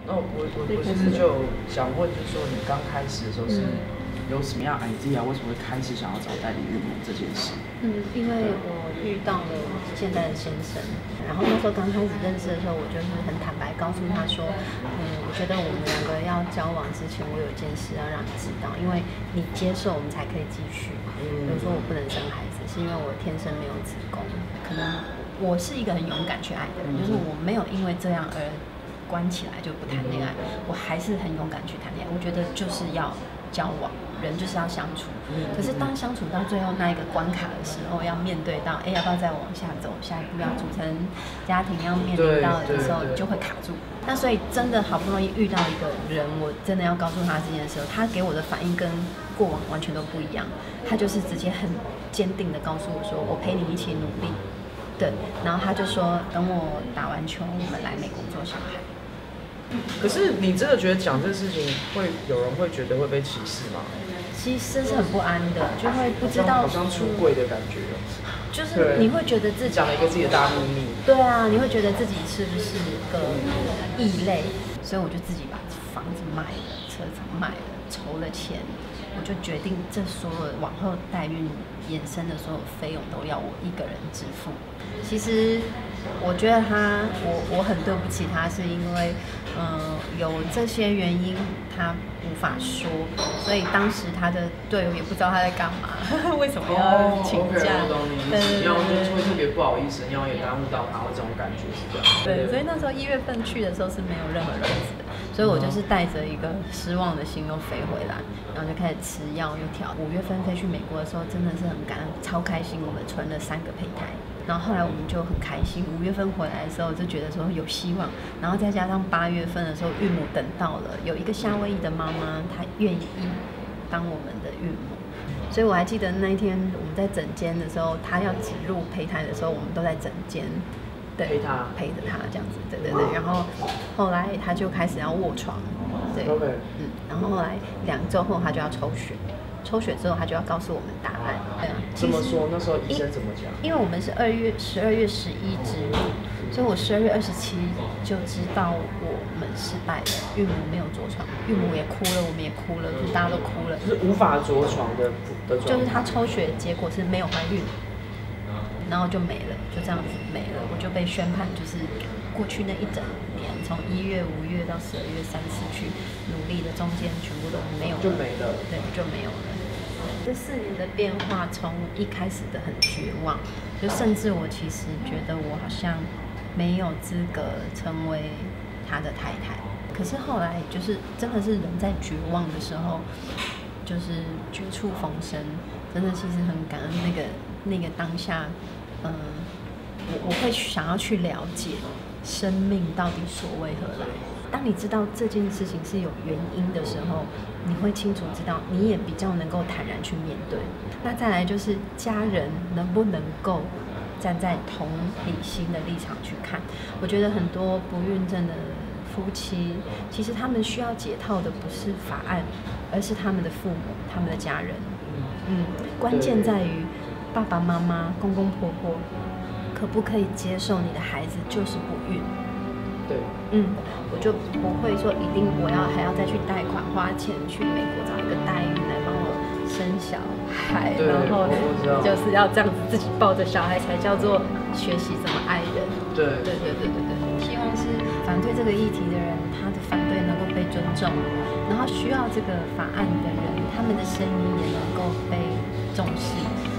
那我其实就想问，就是说你刚开始的时候是有什么样 idea？为什么会开始想要找代理孕母这件事？ 因为我遇到了现在的先生，然后那时候刚开始认识的时候，我就是很坦白告诉他说，我觉得我们两个要交往之前，我有一件事要让你知道，因为你接受我们才可以继续。比如说我不能生孩子，是因为我天生没有子宫，可能我是一个很勇敢去爱的人，就是我没有因为这样而关起来就不谈恋爱，我还是很勇敢去谈恋爱。我觉得就是要交往，人就是要相处。可是当相处到最后那一个关卡的时候，要面对到，要不要再往下走，下一步要组成家庭，要面临到的时候，就会卡住。那所以真的好不容易遇到一个人，我真的要告诉他这件事，他给我的反应跟过往完全都不一样。他就是直接很坚定的告诉我说，我陪你一起努力。对，然后他就说，等我打完球，我们来美国做小孩。 可是你真的觉得讲这事情会有人会觉得会被歧视吗？ 其实是很不安的，就会不知道好像出柜的感觉， 就是你会觉得自己讲了一个自己的大秘密。 对啊，你会觉得自己是不是个异类？所以我就自己把房子卖了，车子卖了，筹了钱，我就决定这所有往后代孕衍生的所有费用都要我一个人支付。其实我觉得我很对不起他，是因为有这些原因他无法说，所以当时他的队友也不知道他在干嘛，为什么要请假？ 我懂你意思，要就会特别不好意思，要也耽误到他，这种感觉是这样。 对，所以那时候1月份去的时候是没有任何卵子的，所以我就是带着一个失望的心又飞回来，然后就开始吃药又调。5月份飞去美国的时候真的是很感恩，超开心，我们存了3个胚胎。然后后来我们就很开心，5月份回来的时候就觉得说有希望，然后再加上8月份的时候孕母等到了，有一个夏威夷的妈妈，她愿意当我们的孕母，所以我还记得那一天我们在诊间的时候，她要挤入胚胎的时候，我们都在诊间，对，陪着她这样子，对。然后后来她就开始要卧床，对，然后后来2周后她就要抽血。抽血之后，他就要告诉我们答案。对啊， 怎么说？那时候医生怎么讲？ 因为我们是12月11植入，所以我12月27就知道我们失败了，孕母没有着床，孕母也哭了，我们也哭了，就是大家都哭了， 是无法着床的状态。 就是他抽血结果是没有怀孕，然后就没了，就这样子没了，我就被宣判就是过去那一整年，从1月、5月到12月3次去努力的中间，全部都没有了， 就没了， 对，就没有了。这4年的变化，从一开始的很绝望，就甚至我其实觉得我好像没有资格成为他的太太。可是后来就是真的是人在绝望的时候，就是绝处逢生，真的其实很感恩那个当下，我会想要去了解生命到底所为何来。当你知道这件事情是有原因的时候，你会清楚知道，你也比较能够坦然去面对。那再来就是家人能不能够站在同理心的立场去看。我觉得很多不孕症的夫妻，其实他们需要解套的不是法案，而是他们的父母、他们的家人。关键在于爸爸妈妈、公公婆婆可不可以接受你的孩子就是不孕。 对， 我就不会说一定还要再去贷款花钱去美国找一个代孕来帮我生小孩，然后就是要这样子自己抱着小孩才叫做学习怎么爱人。对。希望是反对这个议题的人，他的反对能够被尊重，然后需要这个法案的人，他们的声音也能够被重视。